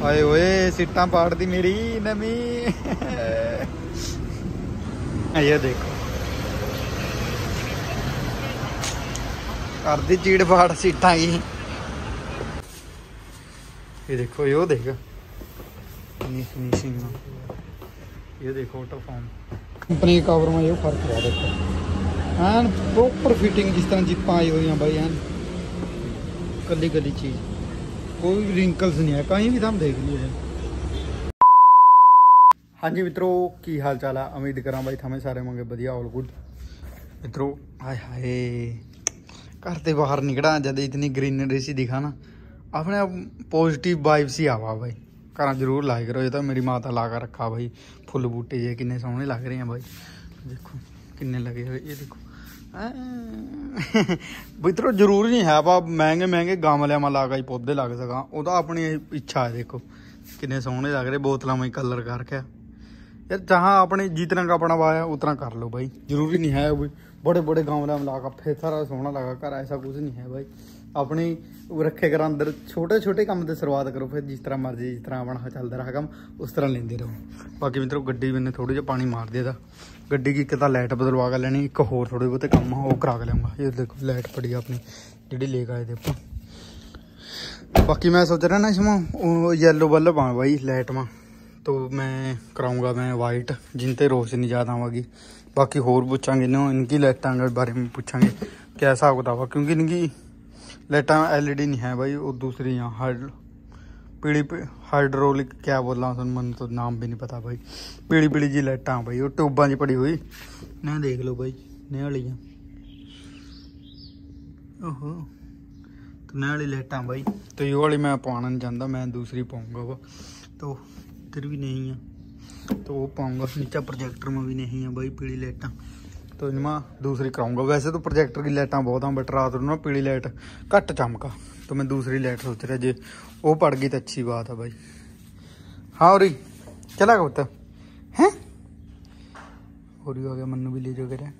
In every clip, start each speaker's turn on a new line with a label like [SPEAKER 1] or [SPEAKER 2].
[SPEAKER 1] आए ओए सीटा पाड़ दी मेरी नमी। ये देखो कर दी चीड़ फाड़ सीटा की। ये देखो यो देख फिनिशिंग ये देखो ऑटो फॉर्म कंपनी कवर में ये फर्क है। देखो एन प्रॉपर फिटिंग जिस तरह जिप्पा आई हुई हैं भाई एन कली कली चीज कोई भी रिंकल्स नहीं है कहीं भी हम देख लिए। हाँ जी मित्रों की हाल चाल है उम्मीद करा भाई थमें सारे मंगे बढ़िया ऑल गुड। मित्रों हाय हाय घर से बाहर निकला जब इतनी ग्रीनरी सी दिखा ना अपने पॉजिटिव वाइब्स ही आवा भाई। घर जरूर लाइक करो। ये तो मेरी माता ला कर रखा भाई फुल बूटे जे किन्ने सोहने लग रहे हैं भाई। देखो किन्ने लगे हुए ये देखो मित्रों जरूर नहीं है आप महंगे महंगे गमलिया में ला के पौधे लग सका वो तो अपनी इच्छा है। देखो किन्ने सोहने लग रहे बोतलों में कलर करके यार जहाँ अपने जितना का अपना वाया उतना कर लो भाई। जरूरी नहीं है भाई बड़े बड़े गमले में लाकर फिर सारा सोहना लगा कर ऐसा कुछ नहीं है भाई। अपनी रखे कर अंदर छोटे छोटे काम से शुरुआत करो फिर जिस तरह मर्जी जिस तरह अपना चलता रहा काम उस तरह लेंदे रहो। बाकी मित्रों गड्डी मैंने थोड़ी जी पानी मार दिया था गड्डी की एक तो लाइट बदलवा के लेनी एक होर थोड़े बहुते काम वो करा के लूँगा। ये देखो लाइट पड़ी अपनी जी लेके आए थे आप। बाकी मैं सोच रहा ना इसमें येलो बल्ब आ भाई लाइट में तो मैं कराऊंगा मैं वाइट जिनते रोशनी ज़्यादा आवेगी। बाकी होर पूछांगे ना इनकी लाइटों के बारे में पूछांगे क्या हिसाब किताब है क्योंकि इनकी लाइटा LED नहीं है भाई वो दूसरी यहाँ पीली हाइड्रोलिक क्या बोल रहा मन तो नाम भी नहीं पता भाई। पीली पीली जी लाइटा भाई वो ट्यूबा जी पड़ी हुई ना देख लो भाई नया वाली ओहो तो नया वाली लाइटा भाई तो ये वाली मैं पाना नहीं चाहता मैं दूसरी पाऊँगा वो तो इधर भी नहीं है तो वो पाऊँगा नीचे प्रोजेक्टर में भी नहीं है भाई पीली लाइटा तो इनमें दूसरी कराऊंगा। वैसे तो प्रोजेक्टर की लाइटें बहुत हैं बट रात में ना पीली लाइट घट चमका तो मैं दूसरी लाइट सोच रहा जे वो पड़ गई तो अच्छी बात है भाई। हाँ और चला गया होता है और ही हो गया मन्नू भी ले जो करे।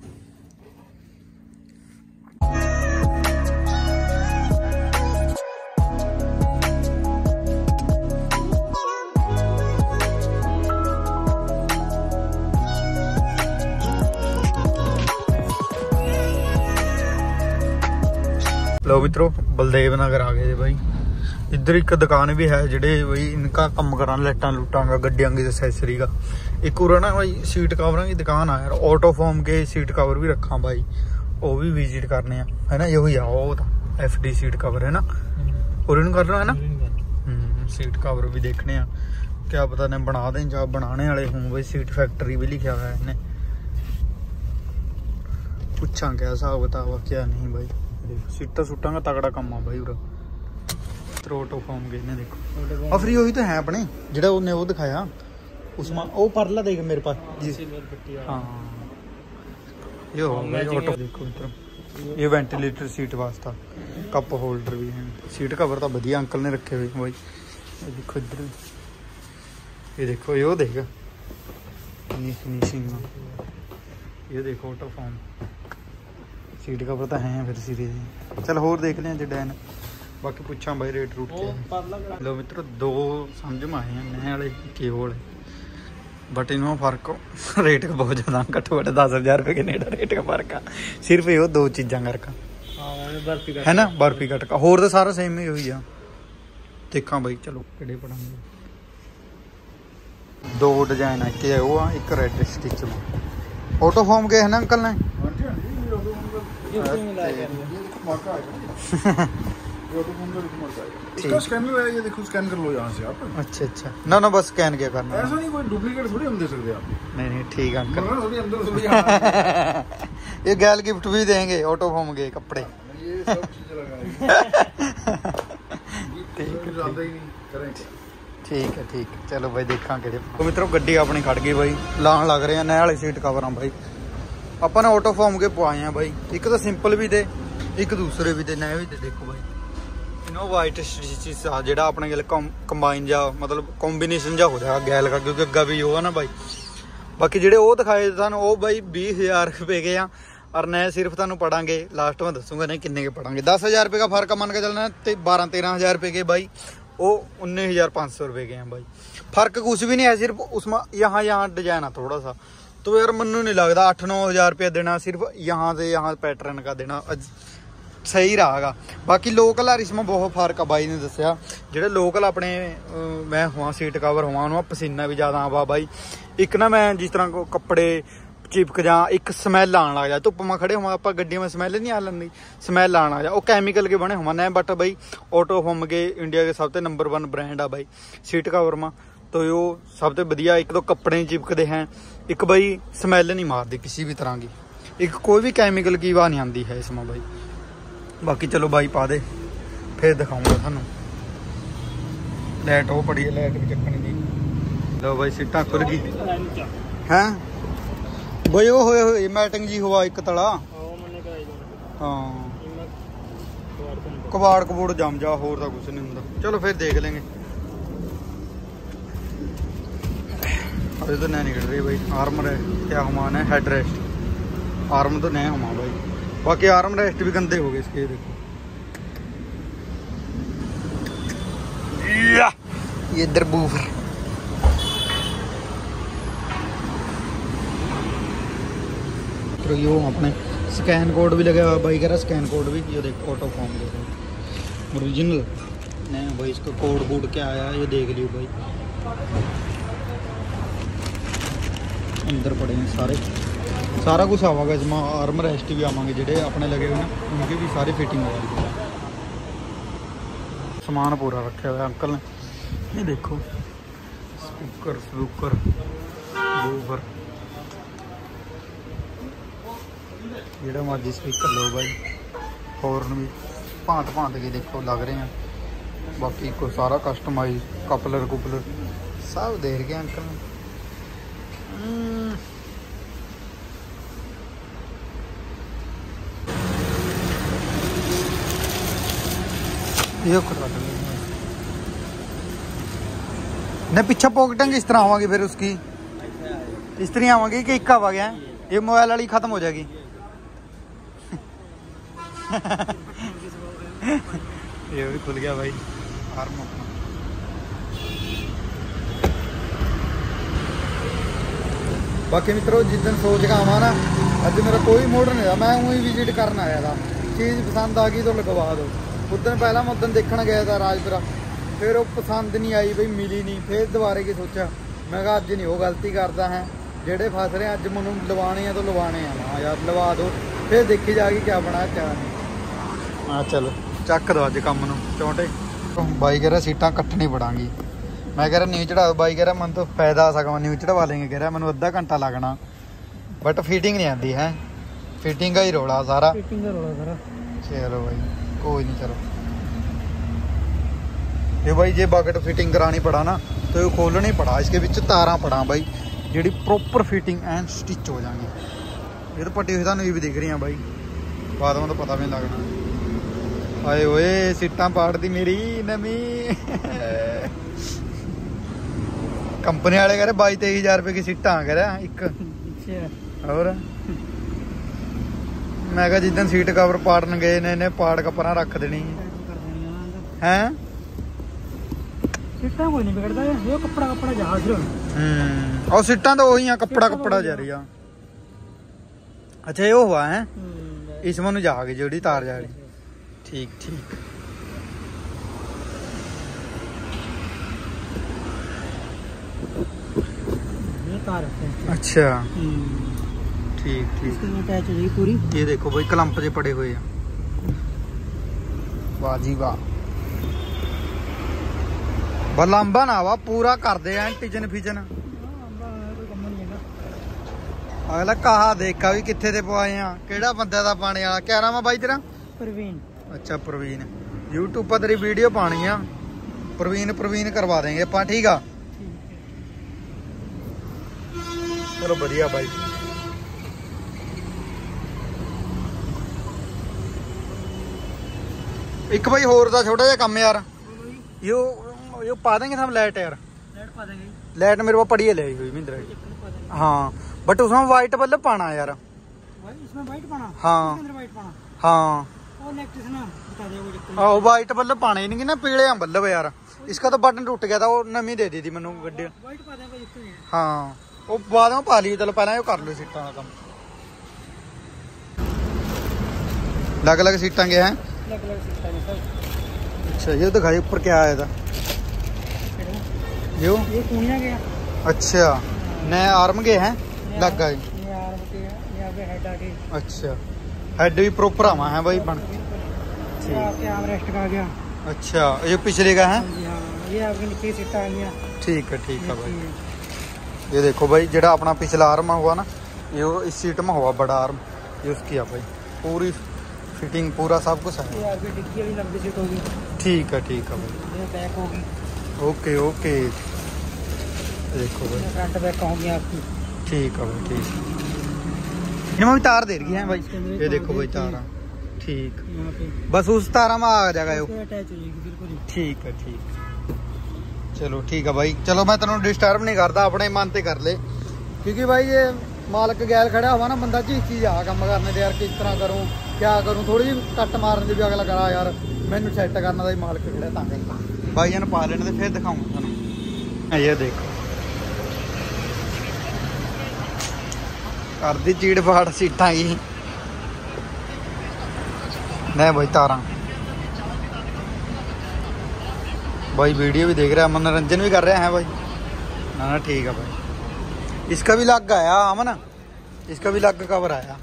[SPEAKER 1] लो मित्रों बलदेव नगर आ गए भाई। इधर एक दुकान भी है जेडे भाई इनका कम करा लाइटा लूटा का गड्डिया की एसेसरी का। एक और ना भाई सीट कवर की दुकान आ यार ऑटो फॉर्म के सीट कवर भी रखा भाई वो भी विजिट करने है ना। यही आ वो FD सीट कवर है ना और इन कर लो है ना सीट कवर भी देखने क्या पता ने बना दें या बनाने वाले हों भाई। सीट फैक्ट्री भी लिखा हुआ है इन्हें पूछा क्या हिसाब किताब क्या नहीं भाई। सीटा सूटा का तगड़ा कम है भाई उरा ऑटो फॉर्म के इन्हें देखो और फ्री वही तो है अपने जेड़ा उन्हें वो दिखाया उसमें वो परला देख मेरे पास जी। हाँ ये हो भाई ऑटो देखो इधर ये वेंटिलेटर सीट वास्ता कप होल्डर भी है सीट कवर तो बढ़िया अंकल ने रखे हुए भाई। ये देखो इधर ये देखो ये देख फिनिशिंग ये देखो ऑटो फॉर्म सीट कवर तो है फिर सीरीज चल होर देख लें जैन बाकी पूछा भाई रेट रूट क्या। लो मित्रों दो समझ में आए हैं नए वाले के वाले बट इनमें फर्क रेट का बहुत ज़्यादा घट्टो घट्ट 10,000 रुपये के नेड़ा रेट का फर्क है सिर्फ ये दो चीज़ा करके है ना बर्फी कट का होर तो सारा सेम ही हुई है। देखा भाई चलो कि पढ़ांगे दो डिजाइन है वो एक रेड स्टिच में ऑटो फॉर्म के है ना अंकल ने
[SPEAKER 2] इसका स्कैन भी है ये देखो स्कैन कर लो यहाँ से आप।
[SPEAKER 1] अच्छा अच्छा ना ना बस स्कैन क्या करना
[SPEAKER 2] ऐसा नहीं कोई डुप्लीकेट थोड़ी हम दे सकते आप।
[SPEAKER 1] नहीं ठीक है अंकल
[SPEAKER 2] अंदर
[SPEAKER 1] ये गैल गिफ्ट भी देंगे ऑटो फॉर्म के कपड़े
[SPEAKER 2] ये सब चीजें लगाएंगे
[SPEAKER 1] ठीक है चलो भाई देखा कि तो मित्रों गड्डी अपनी खड़ गई भाई लान लग रहे हैं नए वाली सीट कवर भाई अपन ऑटो फॉर्म के पवाए हैं भाई। एक तो सिंपल भी दे एक दूसरे भी दे नए भी दे देखो भाई इन्हों वाइट स्टिच जो अपने गल कंबाइन जा मतलब कॉम्बीनेशन जा हो जाएगा गैल का क्योंकि अग्गा भी हो है ना भाई। बाकी जेडे वो दिखाए सन वो भाई 20,000 रुपये के आ और नए सिर्फ तुम पढ़ांगे लास्ट में दसूंगा नहीं किन्ने के पढ़ांगे 10,000 रुपये का फर्क मन के चलना 12-13,000 रुपये के भाई वो 19,500 रुपये के हैं भाई। फर्क कुछ भी नहीं है, सिर्फ उसमें यहाँ डिजाइन है थोड़ा सा। तो यार मनु नहीं लगता 8-9 हज़ार रुपया देना सिर्फ यहाँ से यहाँ पैटर्न का देना सही रहेगा। बाकी लोकल यार इसमें बहुत फर्क है। भाई ने दसिया जेडे लोकल अपने मैं हुआ सीट कवर हुआ उन्होंने पसीना भी ज़्यादा आवा भाई। एक ना मैं जिस तरह को कपड़े चिपक जा, एक स्मैल आने लग जाए धुप में खड़े हुआ आप गड्डी में स्मैल नहीं आ लगी, स्मैल आना आ जाए। वो कैमिकल के बने हुआ ने, बट भाई ऑटोफोम के इंडिया के सब तो नंबर 1 ब्रांड आ भाई सीट कवर में। तो यो सब तो बढ़िया, एक तो कपड़े नहीं चिपकते हैं, एक भाई स्मैल नहीं मारती किसी भी तरह की, एक कोई भी कैमिकल की आवाज़ नहीं आती है इसमें भाई। बाकी चलो भाई पा दे फिर दिखाऊंगा थानू। लाइट वो पड़ी है, लाइट भी चक्कनी दी। लो भाई सीटा खुल गई हैं भाई। वो होए मैटिंग जी हुआ एक तड़ा। हाँ कबाड़ कबूड़ जम जा, होर तो कुछ नहीं होंगे। चलो फिर देख लेंगे। अरे तो नहीं निकल रही भाई। आर्म क्या हुमान है, हेड रेस्ट आर्म तो नहीं हुआ भाई। बाकी आर्म रेस्ट भी गंदे हो गए इसके, देखो ये इधर बूफर। तो यो अपने स्कैन कोड भी लगा हुआ भाई, कह रहा स्कैन कोड भी। ये देख ऑटो फॉर्म देखो ओरिजिनल नहीं भाई, इसका कोड वोड क्या आया ये देख लियो भाई। अंदर पड़े हैं सारे, सारा कुछ आवागा इसमें। आर्म रेस्ट भी आवांगे जेडे अपने लगे हुए हैं, उनकी भी सारी फिटिंग होगी। सामान पूरा रखा हुआ है अंकल ने। ये देखो स्पीकर स्पीकर बूफर, जेड़ा मर्जी स्पीकर लो भाई। हॉर्न भी भांत के देखो लग रहे हैं। बाकी को सारा कस्टमाइज कपलर कुपलर सब दे रहे अंकल ने। ये ने पीछे पॉकेटें किस तरह आवागी फिर उसकी, इस तरह आवागी कि एक आवा गया ये मोबाइल वाली खत्म हो जाएगी। ये भी खुल गया भाई आर्म अपना। बाकी मित्रों जिस दिन सोच का आवा ना, अज मेरा कोई मोड नहीं था, मैं वही विजिट करना आया था। चीज़ पसंद आ गई तो लगवा दो। उस दिन पहला मैं उस दिन देखने गया था राजपुरा, फिर वो पसंद नहीं आई भाई, मिली नहीं। फिर दोबारे की सोचा, मैं कहा अज नहीं वो गलती करता है जेडे फस रहे अज मैं लवाने हैं तो लवाने हैं। हाँ यार लवा दो, फिर देखी जाएगी क्या बना क्या नहीं। हाँ चलो चक दो अज काम चौंटे। बाई कह रहा सीटा कट्ठनी पड़ांगी, मैं कह रहा न्यू चढ़ा दो। बाई कह रहा मन तो फायदा आ सका न्यू चढ़वा लेंगे, कह रहा मैंने आधा घंटा लगना, बट फिटिंग नहीं आती है। फिटिंग का ही रोला सारा, फिटिंग का रोला सारा। चलो भाई कोई नहीं, चलो ये भाई जे बकेट फिटिंग करानी पड़ा ना तो ये खोलना ही पड़ा, इसके बीच तारा पड़ा भाई जी प्रॉपर फिटिंग एंड स्टिच हो जाएंगी। ये तो पट्टी हुई थानू भी दिख रही है भाई, बाद में तो पता भी नहीं लगना। आए ओए सीटा पाड़ दी मेरी नमी। कंपनी वाले कह रहे 22-23 हज़ार रुपये की सीटा कह रहे एक। और मैं कहा जिस दिन सीट कवर पाड़न गए ने इन्हें पाड़ के परा रख देनी है। सीटा कोई नहीं बिगड़ता है, ये कपड़ा कपड़ा जहाज। और सीटा तो वही है, कपड़ा कपड़ा जा रही है। अच्छा ये हुआ है इसमें जा गई जोड़ी तार जा रही। ठीक ठीक ये तार है। अच्छा ठीक ठीक पूरी। ये देखो भाई क्लंप से पड़े हुए हैं। वाह जी वाह, बलांबा ना वा पूरा कर दे टिजन फिजन। अगला कहा देखा भी किथे ते पवाए हैं, केड़ा बंदे दा पाने वाला। क्या नाम है भाई तेरा? प्रवीण। अच्छा प्रवीण, यूट्यूब पर तेरी वीडियो पानी है, प्रवीण प्रवीण करवा देंगे अपन, ठीक है। चलो बढ़िया भाई। एक भाई होर दा छोटा जिहा काम यार, यो पा देंगे हम लाइट यार, लाइट पा देंगे। लाइट मेरे पास पड़ी है ले हुई महिंद्रा की। हाँ बट उसमें वाइट बल्ब पाना यार, इसमें वाइट पाना। हाँ वाइट पाना। हाँ वाइट बल्ब पाने नहीं ना, पीले बल्ब यार इसका तो बटन टूट गया था, वो नवी दे दी थी मैनू गड्डी।
[SPEAKER 3] वाइट पा दें भाई इसको।
[SPEAKER 1] हाँ वो बाद में पा ली, चलो पहले कर लो सीटा का काम। अलग अलग सीटा के हैं,
[SPEAKER 3] अलग-अलग सीटा है सर।
[SPEAKER 1] अच्छा ये दिखाई ऊपर क्या आया था
[SPEAKER 3] ये कूनिया गया।
[SPEAKER 1] अच्छा नए आर्म के हैं लग गए।
[SPEAKER 3] ये आर्म के यहाँ पे हेड आ गई।
[SPEAKER 1] अच्छा हेड भी प्रॉपर आवा है भाई बन।
[SPEAKER 3] ये आपके आर्म रेस्ट का आ गया।
[SPEAKER 1] अच्छा ये पिछले का है।
[SPEAKER 3] जी हाँ, ये आपके नीचे सीटा आ गया।
[SPEAKER 1] ठीक है भाई। ये देखो भाई जेड़ा अपना पिछला आर्म हुआ ना, ये इस सीट में हुआ बड़ा आर्म, ये उसकी है भाई। पूरी फिटिंग पूरा सब कुछ है।
[SPEAKER 3] ये आपकी डिक्की वाली लंबी सीट होगी।
[SPEAKER 1] ठीक है भाई।
[SPEAKER 3] ये बैक होगी।
[SPEAKER 1] ओके ओके देखो भाई
[SPEAKER 3] फ्रंट बैक होगी आपकी।
[SPEAKER 1] ठीक है भाई ठीक। इनमें भी तार दे रही है भाई, ये देखो भाई तार। ठीक
[SPEAKER 3] यहाँ पे
[SPEAKER 1] बस उस तारा में आ जाएगा यो।
[SPEAKER 3] अटैच हो जाएगी बिल्कुल ही।
[SPEAKER 1] ठीक है चलो ठीक है भाई। चलो मैं तेन डिस्टर्ब नहीं करता, अपने मन से कर ले, क्योंकि भाई ये मालक गैल खड़ा हुआ ना बंदा चीची जा काम करने दे यार, किस तरह करूँ क्या करूँ, थोड़ी जी कट मारने की भी अगला करा यार, मैनू सैट करना ही मालक खड़ा ता भाई ने पा लेने फिर दिखाऊंगा तुम। ये देखो कर दी चीड़ फाड़ सीटा की नहीं भाई तारा। भाई वीडियो भी देख रहा है, मनोरंजन भी कर रहे हैं भाई ना। ठीक है भाई। इसका भी लग आया अमन, इसका भी लग कवर आया।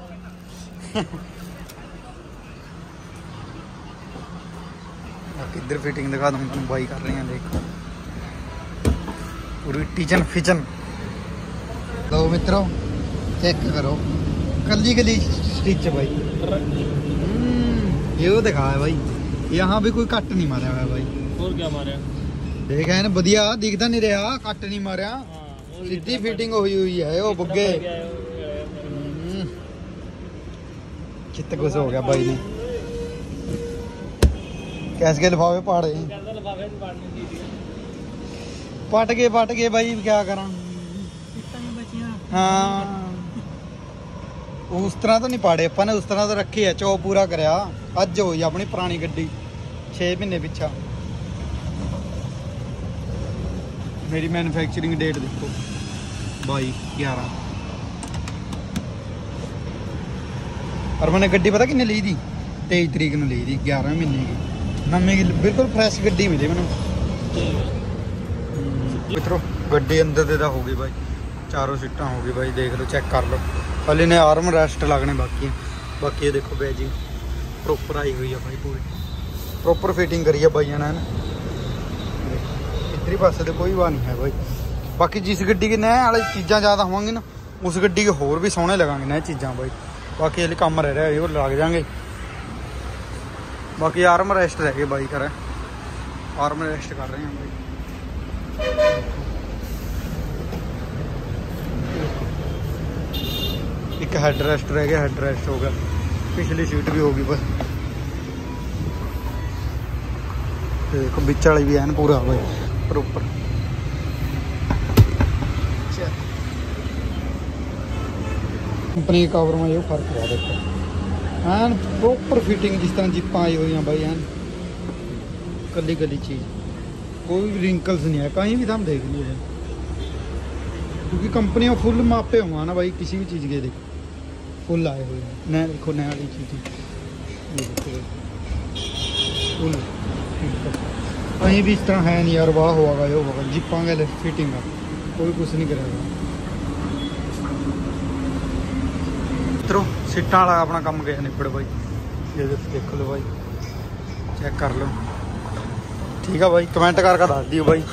[SPEAKER 1] किधर फिटिंग दिखा दूंगा तुम भाई कर रहे हैं देखो पूरी टीचन फिचन। लो मित्रों चेक करो कली गली स्टिच भाई। ये वो दिखा है भाई, यहाँ भी कोई कट नहीं मारा हुआ है भाई।
[SPEAKER 3] और क्या मारा
[SPEAKER 1] देख है ना बढ़िया दिखता नहीं रहा, कट नहीं मारा, सीधी फिटिंग हुई है। वो बुग्गे चित्त गुस्सा हो गया भाई ने। कैसे के लिफाफे पाड़े पट गए भाई, क्या करा। हाँ उस तरह तो नहीं पाड़े अपन ने, उस तरह तो रखी है, चो पूरा करया अज हुई अपनी पुरानी गड्डी 6 महीने पिछा। मेरी मैन्युफैक्चरिंग डेट देखो 22/11 और मैंने गड्डी पता किन्ने ली थी 23 तरीक ਨੂੰ ली थी 11 महीने की नवी की बिल्कुल फ्रैश गड्डी मिली मैंने। मित्रों गड्डी अंदर दे हो गई भाई, चारों सीटा हो गई भाई, देख लो चेक कर लो। हाले ने आर्म रेस्ट लगने बाकी है। बाकी ये देखो बैजिंग प्रॉपर आई हुई है भाई, पूरी प्रॉपर फिटिंग करी है भाई ने। इधरी पासे तो कोई बात नहीं है भाई। बाकी जिस गड्डी की नए वाली चीज़ां ज़्यादा होंगी ना, उस गड्डी के होर भी सोहने लगेंगे नए चीज़ां भाई। बाकी ये काम रह रहा है वो लग जाएंगे। बाकी आर्म रेस्ट रह गए भाई, कर आर्म रेस्ट कर रहे हैं भाई। एक हेड रेस्ट रह गया, हेड रेस्ट हो गया, पिछली सीट भी होगी बस। देखो बिच वाली भी है ना पूरा भाई प्रॉपर। कंपनी के कवर में ये फर्क हुआ देखो, एन प्रॉपर फिटिंग जिस तरह जिप्पा आई हुई हैं भाई, एन कली कली चीज़, कोई भी रिंकल्स नहीं है कहीं भी। हम देख लिए क्योंकि कंपनियाँ फुल मापे हुआ ना भाई, किसी भी चीज़ के देखो फुल आए हुए हैं। नया देखो नया वाली चीज़ फुल कहीं भी इस तरह है नहीं यार, वाह होगा यो होगा जिप्पा गए फिटिंग का कोई कुछ नहीं करेगा। मित्रों सीटा वाला अपना काम गया निपड़ भाई, ये देख लो भाई चेक कर लो। ठीक है भाई कमेंट करके दस दियो भाई।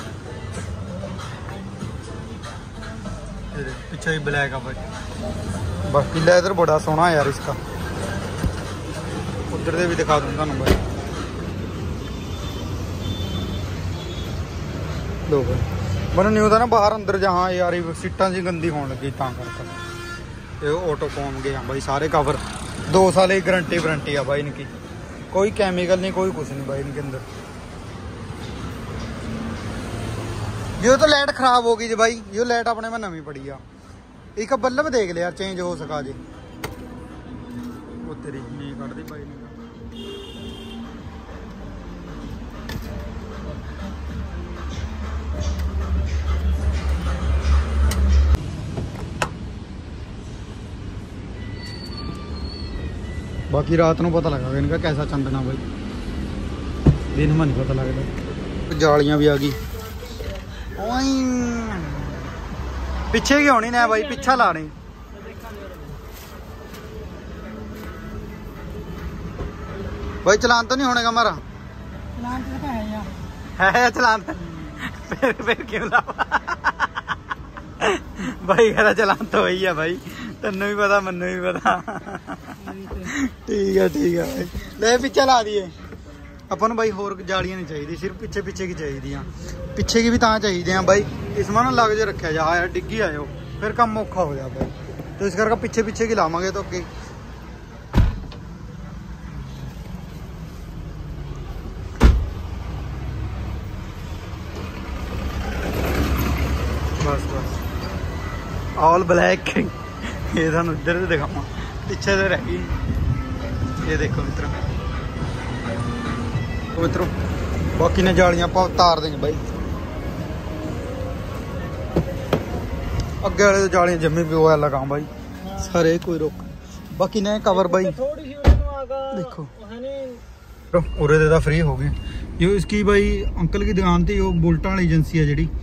[SPEAKER 1] पीछे भी ब्लैक है भाई, बाकी लेदर बड़ा सोहना यार इसका। उधर से भी दिखा दूंगा ना भाई। लो भाई मैंने नहीं होता ना बाहर अंदर जहाँ यार सीटा जी गंदी होने लगी करके ये ऑटो कॉम गए हैं भाई सारे कवर। 2 साल की गारंटी वारंटी है भाई इनकी, कोई केमिकल नहीं कोई कुछ नहीं भाई इनके अंदर। ये तो लाइट खराब हो गई जी भाई, ये लाइट अपने में नवी पड़ी आ। एक बल्ब देख ले यार चेंज हो सका जी, वो तेरी नहीं कटती भाई। बाकी रात को पता लगा इनका कैसा चंदना भाई, दिन में नहीं पता लगता। जालियां भी आ गई पीछे की होनी ना भाई, पीछा लानी भाई। चलान तो नहीं होने का हमारा, है चलान फिर क्यों ला भाई, कह चलान तो वही है भाई, तेनू भी पता मनु भी पता। ठीक है भाई, ले पीछे ला दिए अपन भाई। होर जालियां नहीं चाहिए, सिर्फ पिछे पिछे की चाहिए, पिछे की भी ता चाहिए भाई। इसमें ना लग जो रखा जा यार, डिग्गी आयो फिर कम औखा हो जाए भाई, तो इस करके पिछे पिछे की लावांगे तो अगे। बस बस ऑल ब्लैक। ये थानू इधर से दिखावा, पीछे से रह गई। ये देखो मित्रों, मित्रों बाकी ने जालियां आप उतार देंगे भाई। अगे वाले जालियां जमी भी वो लगा भाई सारे, कोई रोक। बाकी ने कवर भाई देखो उरे दे फ्री हो गए। ये इसकी भाई अंकल की दुकान थी, वो बुलटा वाली एजेंसी है जी,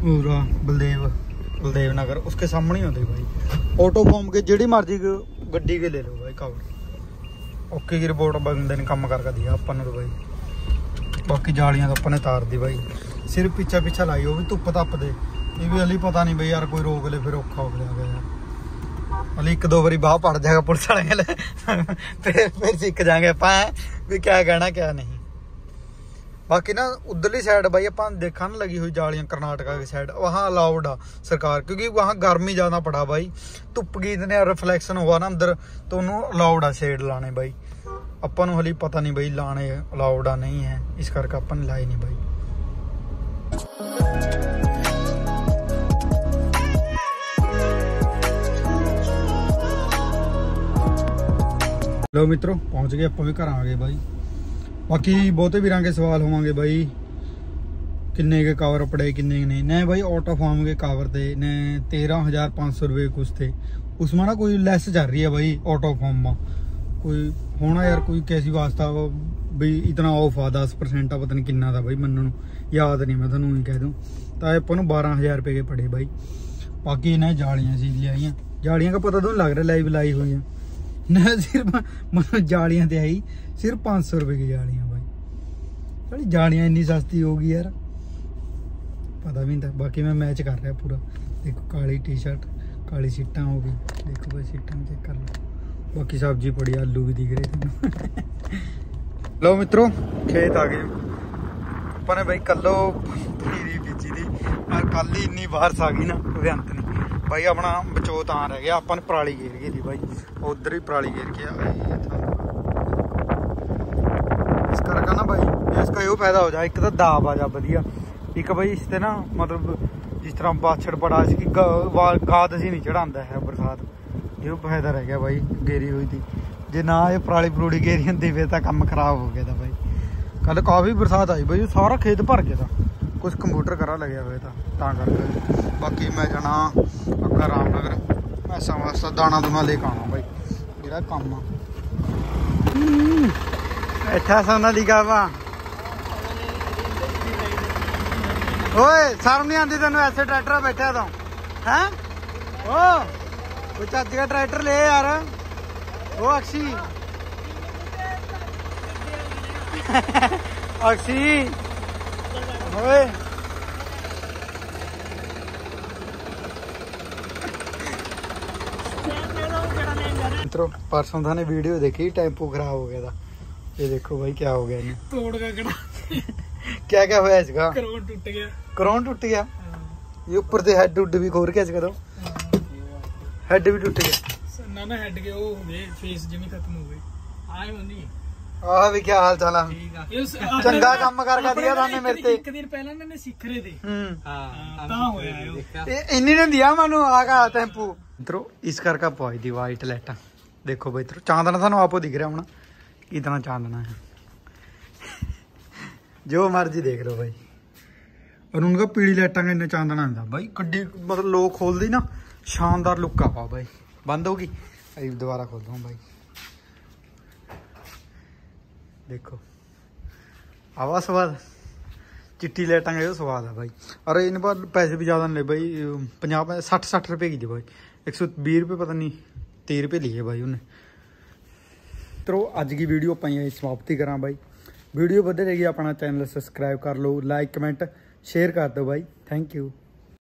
[SPEAKER 1] बलदेव नगर, उसके सामने ही होती भाई। ऑटो फॉर्म के जी मर्जी गड्डी के ले लो भाई कवर। ओके की रिपोर्ट बंदे ने कम करके दिया अपन तो भाई। बाकी जालियां तो अपने तार दी भाई, सिर्फ पीछा पीछा लाई, वो भी धुप धप दे। ये भी हली पता नहीं भाई यार, कोई रोक ले फिर औखा हो गया यार। हली एक दो बारी बाह पड़ जाएगा पुलिस वाले फिर सीख जाएंगे आप भी क्या कहना क्या नहीं। बाकी ना उधरली साइड भाई अपन देखा ना लगी हुई जालियां कर्नाटका की साइड, वहाँ अलाउड आ सरकार, क्योंकि वहाँ गर्मी ज़्यादा पड़ा भाई, धुप की ने रिफ्लैक्शन हुआ ना अंदर, तो उन्होंने अलाउड आ शेड लाने भाई। अपन हली पता नहीं भाई लाने अलाउड आ नहीं है, इस करके अपन लाए नहीं भाई। लो मित्रों पहुंच गए अपन भी घर आ गए भाई। बाकी बहुते वीर के सवाल होंगे भाई, किन्ने के कावर पड़े किन्ने के नहीं। नहीं भाई ऑटो फार्म के कावर थे ने 13,500 रुपये कुछ थे, उसमें ना कोई लेस चल रही है भाई ऑटो फार्म में। कोई होना यार कोई कैसी वास्ता भाई, इतना ऑफ आ 10% पता नहीं किन्ना था भाई, मन याद नहीं, मैं थोनू ही कह दूँ। तो अपन 12,000 रुपये के पड़े भाई। बाकी इन्हें जालियाँ सी लियाई, जालियाँ का पता तो नहीं लग रहा, लाइव लाई हुई है ना, सिर्फ मतलब जालियाँ तो आई सिर्फ 500 रुपये की जालियाँ भाई। भाई जालियाँ इतनी सस्ती होगी यार, पता भी नहीं था। बाकी मैं मैच कर रहा पूरा, देखो काली टी शर्ट काली सीटां हो गई, देखो भाई सीटां चेक कर लो। बाकी सब्जी पड़ी, आलू भी दिख रहे थे। लो मित्रों खेत आ गए अपने भाई, कलो पनीरी बीजी थी और कल ही इन्नी बारिश आ गई ना, कोई अंत नहीं भाई। अपना बचो तां रह गया, अपन पराली घेर गई थी भाई, उधर ही पराली घेर के इस करके ना भाई, इसका यो फायदा हो जाए, एक तो दाब आ जा बढ़िया, एक भाई इससे ना मतलब जिस तरह बाछड़ पड़ा इसकी गाद सी नहीं चढ़ाता है बरसात, ये फायदा रह गया भाई। घेरी हुई थी, जे ना ये पराली परूड़ी घेरी होंगी फिर तो काम खराब हो गया था भाई। कल काफ़ी बरसात आई भाई, सारा खेत भर गया था, कुछ कंप्यूटर करा लगे हुए था करके। बाकी मैं जाना अगर रामनगर पैसा वास्ता दाना दूना लेके आना भाई, जो काम बैठा सोना लिखा वा। ओए शर्म नहीं आती तेन, ऐसे ट्रैक्टर बैठा तो है ओ चाची का ट्रैक्टर ले यार, ओ अक्षी अक्षी ओए मित्रों परसों था ने वीडियो देखी, टेम्पो खराब हो गया था। ये देखो भाई क्या हो गया इन्हें,
[SPEAKER 3] तोड़ का कड़ा
[SPEAKER 1] क्या क्या होया इसका,
[SPEAKER 3] क्रोन टूट गया,
[SPEAKER 1] क्रोन टूट गया। ये ऊपर से हेड उड भी खोल के इसका, तो हेड भी टूट गया
[SPEAKER 3] ना ना, हेड के वो हो गए, फेस जिमी खत्म हो गई। आए होनी
[SPEAKER 1] आह भी क्या हाल चाल चंगा काम करके दिया थाने मेरे ते,
[SPEAKER 3] एक दिन पहले मैंने सीख रहे थे
[SPEAKER 1] हां
[SPEAKER 3] ता होया
[SPEAKER 1] इन्नी ने दिया मानू आगा टेम्पो। मित्रों इस करके पहुंच दी वाइट लाइटा, देखो भाई मित्रों चांदना थानू आपको दिख रहा होना, कितना चांदना है, जो मर्जी देख लो भाई। और उनका पीली लाइटा का इन्ना चांदना होंगे भाई, गड्डी मतलब लोग खोल दी ना, शानदार लुक आ भाई। बंद होगी, दोबारा खोल दूँ भाई, देखो आवा स्वाद चिट्टी लाइटा का स्वाद है भाई। और इन पर पैसे भी ज़्यादा नहीं ले भाई, 50-60 रुपये की थी भाई, 120 रुपये पता नहीं 30 रुपये लिए भाई उन्हें। तो अज की वीडियो आप समाप्ति करा भाई। वीडियो बढ़ रहेगी, अपना चैनल सबसक्राइब कर लो, लाइक कमेंट शेयर कर दो भाई। Thank you.